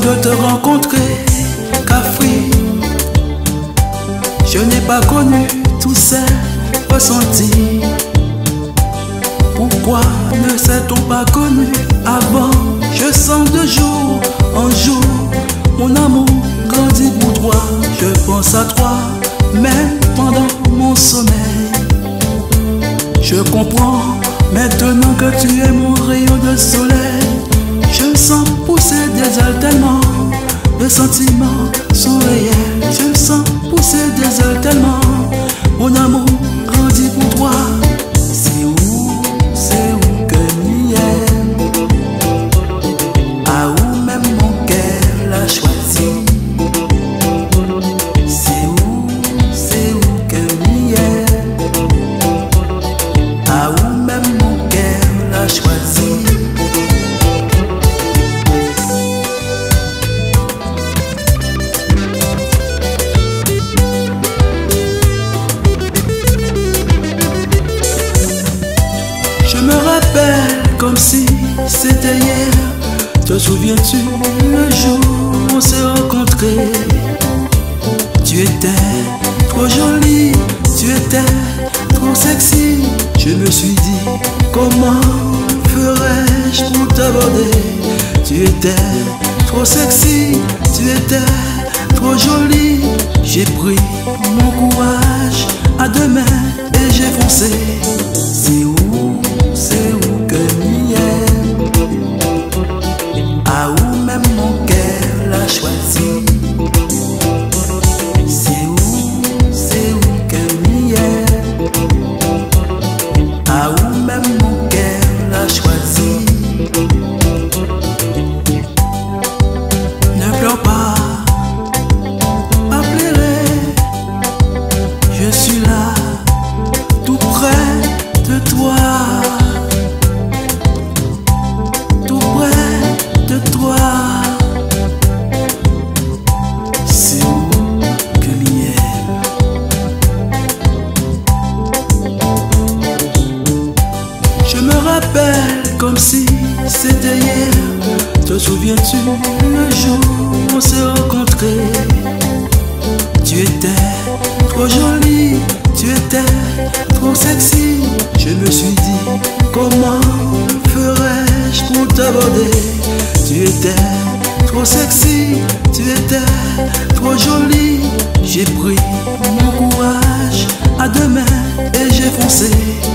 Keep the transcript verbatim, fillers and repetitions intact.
de te rencontrer, Cafri. Je n'ai pas connu tous ces ressentis. Pourquoi ne s'est-on pas connu avant? Je sens de jour en jour mon amour grandit pour toi. Je pense à toi, même pendant mon sommeil. Je comprends maintenant que tu es mon rayon de soleil. Je me sens pousser des ailes tellement de sentiments sont réels. Je me sens pousser des ailes tellement mon amour grandit pour toi. C'est où, c'est où que l'y est? À où même mon cœur l'a choisi? C'est où, c'est où que l'y est? À où même mon cœur l'a choisi? Je me rappelle comme si c'était hier. Te souviens-tu le jour où on s'est rencontrés? Tu étais trop jolie, tu étais trop sexy. Je me suis dit, comment ferais-je pour t'aborder? Tu étais trop sexy, tu étais trop jolie. J'ai pris mon courage à deux mains et j'ai foncé. C'est où, c'est où que l'y est? À où même mon cœur l'a choisi? C'est où, c'est où que l'y est? À où même mon cœur l'a choisi? Ne pleure pas, pas pleurer. Je suis là, tout près de toi. Tout près de toi. C'est où que l'y est? Je me rappelle comme si c'était hier. Te souviens-tu le jour où on s'est rencontrés? Tu étais trop jolie, tu étais trop sexy. Je me suis dit, comment ferais-je pour t'aborder? Tu étais trop sexy, tu étais trop jolie. J'ai pris mon courage à deux mains et j'ai foncé.